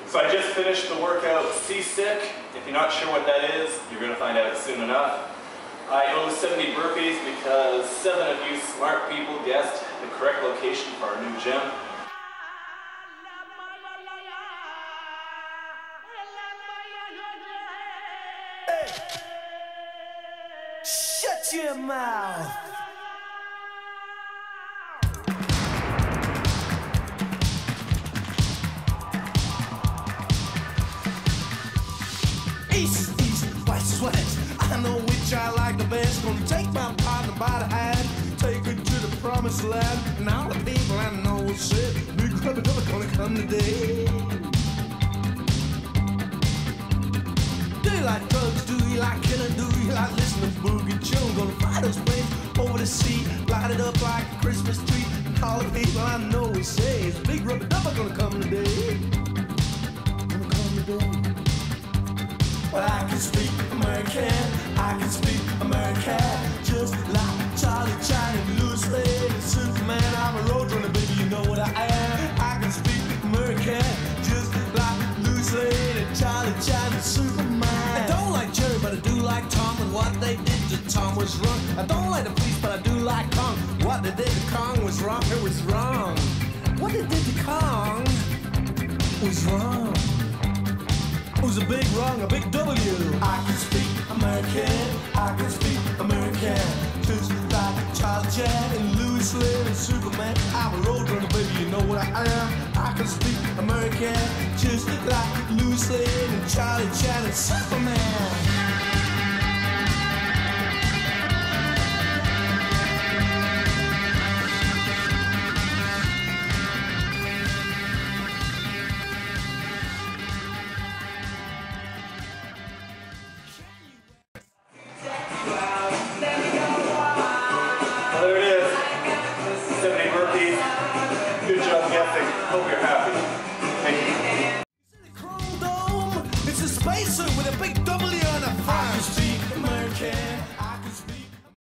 So I just finished the workout Seasick. If you're not sure what that is, you're going to find out soon enough. I owe 70 burpees because 7 of you smart people guessed the correct location for our new gym. Shut your mouth! East, west, west. I know which I like the best. Gonna take my partner by the hand, take her to the promised land. And all the people I know will say, big rubber duck gonna come today. Do you like drugs? Do you like killing? Do you like listening to Boogie Jones? Gonna fly those planes over the sea, light it up like a Christmas tree. And all the people I know will say, big rubber duck gonna come today. Gonna come today. Well, I can speak American, I can speak American, just like Charlie Chan and Louis Lane and Superman. I'm a roadrunner, baby, you know what I am. I can speak American, just like Louis Lane and Charlie Chan and Superman. I don't like Jerry, but I do like Tom, and what they did to Tom was wrong. I don't like the police, but I do like Kong. What they did to Kong was wrong, it was wrong. What they did to Kong was wrong. It was a big wrong, a big W. I can speak American, I can speak American, just like Charlie Chan and Louis Lane and Superman. I'm a roadrunner, baby, you know what I am. I can speak American, just like Louis Lane and Charlie Chan and Superman. There it is. 70 burpees. Good job guessing. Hope you're happy. Thank you. Chrome Dome, it's a spacesuit with a big W on the front. I can speak American.